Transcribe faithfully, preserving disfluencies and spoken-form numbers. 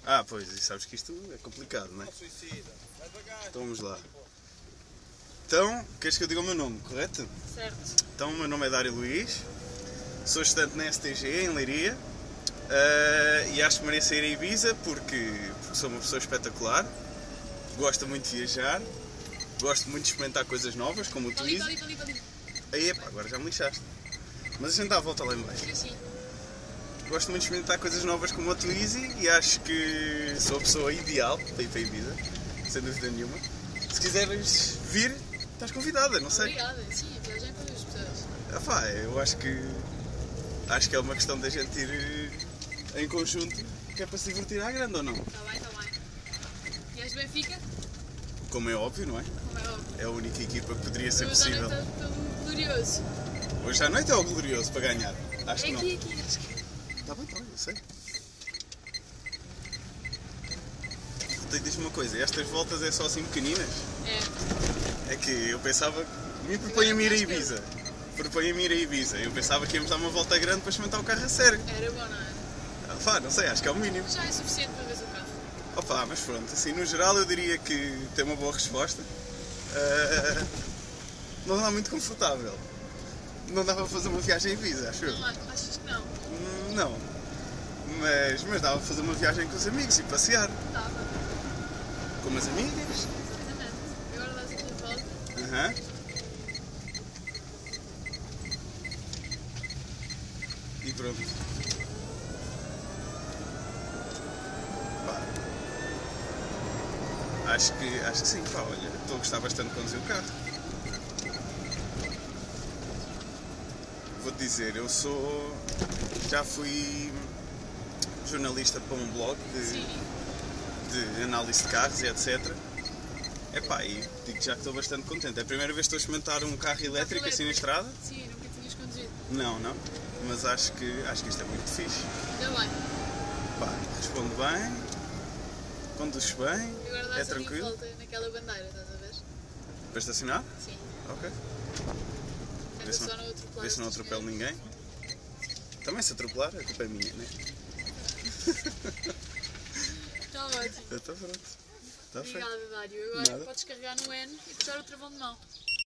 Ah, pois, e sabes que isto é complicado, não é? Então vamos lá. Então, queres que eu diga o meu nome, correto? Certo. Então, o meu nome é Dário Luís, sou estudante na S T G, em Leiria, uh, e acho que mereço ir a Ibiza porque, porque sou uma pessoa espetacular, gosto muito de viajar, gosto muito de experimentar coisas novas, como o Ali, Twizy. ali, ali, ali. Aí, epá, agora já me lixaste. Mas a gente dá a volta lá em baixo. Sim, sim. Gosto muito de experimentar coisas novas como o Twizy e acho que sou a pessoa ideal para ir para a Ibiza, sem dúvida nenhuma. Se quiseres vir, estás convidada, não sei. Obrigada. Sim, a viagem para as pessoas. Ah, pá, eu acho que acho que é uma questão da gente ir em conjunto, que é para se divertir à grande ou não. Está bem, está bem. E és de Benfica? Como é óbvio, não é? Como é óbvio. É a única equipa que poderia ser Hoje à possível. noite é pelo Glorioso. Hoje à noite é o glorioso para ganhar. Acho É que não. aqui, aqui. Acho que... Está bem, está bem, eu sei. Então, diz-me uma coisa, estas voltas é só assim pequeninas? É. É que eu pensava, me proponha-me ir a Ibiza. Proponha-me ir a Ibiza. Eu pensava que íamos dar uma volta grande para experimentar o carro a sério. Era bom, não é? Ah, pá, não sei, acho que é o mínimo. Já é suficiente para ver o carro. Opa, mas pronto, assim, no geral eu diria que tem uma boa resposta. Uh, não dá muito confortável. Não dá para fazer uma viagem a Ibiza, acho eu. Não, achas que não? Hum, Não. Mas, mas dava para fazer uma viagem com os amigos e passear. Dava. Com umas amigas. Exatamente. Agora dás aqui a volta. Aham. E pronto. Pá. Acho que, acho que sim, pá, olha, estou a gostar bastante de conduzir o carro. Vou-te dizer, eu sou... já fui jornalista para um blog de, Sim. de análise de carros e etcétera. Epá, e digo já que estou bastante contente. É a primeira vez que estou a experimentar um carro elétrico assim na estrada. Sim, nunca tinhas conduzido. Não, não. Mas acho que, acho que isto é muito fixe. Ainda bem. Pá, responde bem, conduz bem, E agora é dás aqui a tranquilo. volta naquela bandeira, estás a ver? Para estacionar? Sim. Ok. Anda Vê se só não, no outro plano. vê se não atropelo ninguém. Também se atropelar, a culpa é minha, né? Está ótimo. Está pronto. Está feito. Obrigada, Dário. Agora Nada. podes carregar no N e puxar o travão de mão.